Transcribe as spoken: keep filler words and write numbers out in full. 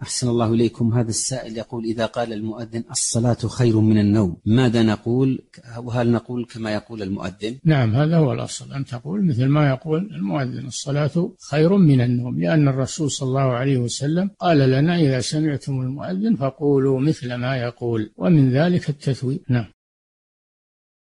أحسن الله إليكم. هذا السائل يقول: إذا قال المؤذن الصلاة خير من النوم ماذا نقول؟ وهل نقول كما يقول المؤذن؟ نعم، هذا هو الأصل، أن تقول مثل ما يقول المؤذن: الصلاة خير من النوم، لأن الرسول صلى الله عليه وسلم قال لنا: إذا سمعتم المؤذن فقولوا مثل ما يقول، ومن ذلك التثويب. نعم.